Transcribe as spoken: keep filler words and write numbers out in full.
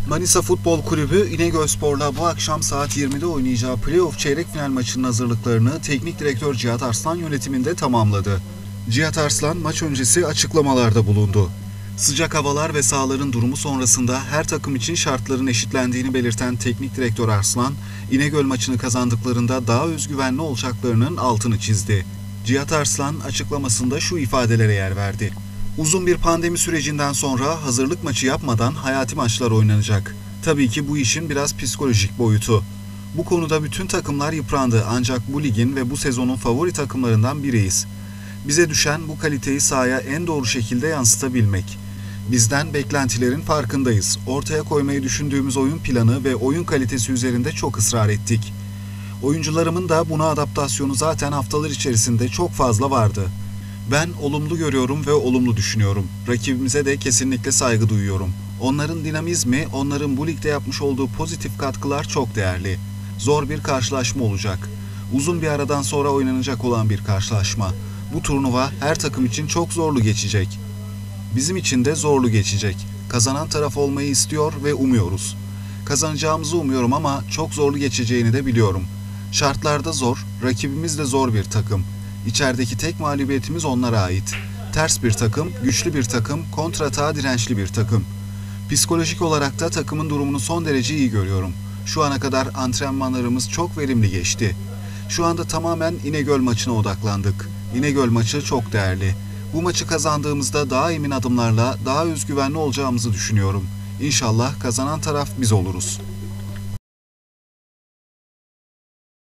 Manisa Futbol Kulübü İnegölspor'la bu akşam saat yirmide oynayacağı playoff çeyrek final maçının hazırlıklarını Teknik Direktör Cihat Arslan yönetiminde tamamladı. Cihat Arslan maç öncesi açıklamalarda bulundu. Sıcak havalar ve sahaların durumu sonrasında her takım için şartların eşitlendiğini belirten Teknik Direktör Arslan, İnegöl maçını kazandıklarında daha özgüvenli olacaklarının altını çizdi. Cihat Arslan açıklamasında şu ifadelere yer verdi. Uzun bir pandemi sürecinden sonra hazırlık maçı yapmadan hayati maçlar oynanacak. Tabii ki bu işin biraz psikolojik boyutu. Bu konuda bütün takımlar yıprandı ancak bu ligin ve bu sezonun favori takımlarından biriyiz. Bize düşen bu kaliteyi sahaya en doğru şekilde yansıtabilmek. Bizden beklentilerin farkındayız. Ortaya koymayı düşündüğümüz oyun planı ve oyun kalitesi üzerinde çok ısrar ettik. Oyuncularımın da buna adaptasyonu zaten haftalar içerisinde çok fazla vardı. Ben olumlu görüyorum ve olumlu düşünüyorum. Rakibimize de kesinlikle saygı duyuyorum. Onların dinamizmi, onların bu ligde yapmış olduğu pozitif katkılar çok değerli. Zor bir karşılaşma olacak. Uzun bir aradan sonra oynanacak olan bir karşılaşma. Bu turnuva her takım için çok zorlu geçecek. Bizim için de zorlu geçecek. Kazanan taraf olmayı istiyor ve umuyoruz. Kazanacağımızı umuyorum ama çok zorlu geçeceğini de biliyorum. Şartlarda zor, rakibimiz de zor bir takım. İçerideki tek mağlubiyetimiz onlara ait. Ters bir takım, güçlü bir takım, kontratağa dirençli bir takım. Psikolojik olarak da takımın durumunu son derece iyi görüyorum. Şu ana kadar antrenmanlarımız çok verimli geçti. Şu anda tamamen İnegöl maçına odaklandık. İnegöl maçı çok değerli. Bu maçı kazandığımızda daha emin adımlarla, daha özgüvenli olacağımızı düşünüyorum. İnşallah kazanan taraf biz oluruz.